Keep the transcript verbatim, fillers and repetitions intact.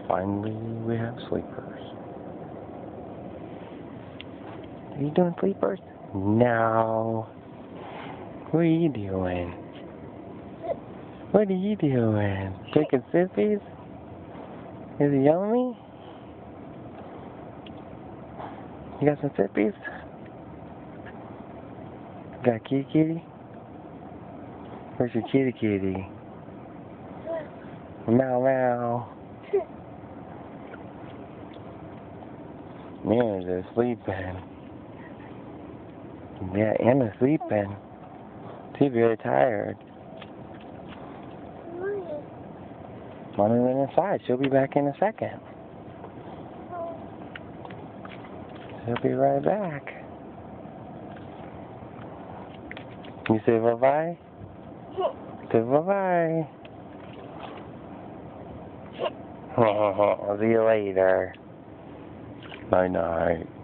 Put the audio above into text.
Finally, we have sleepers. Are you doing sleepers? No. What are you doing? What are you doing? Taking sippies? Is it yummy? You got some sippies? Got a kitty kitty? Where's your kitty kitty? Meow meow. Man, they're sleeping. Yeah, Anna's sleeping. She's very tired. Mommy went inside. She'll be back in a second. She'll be right back. You say bye-bye? Say bye-bye. See you later. Night-night.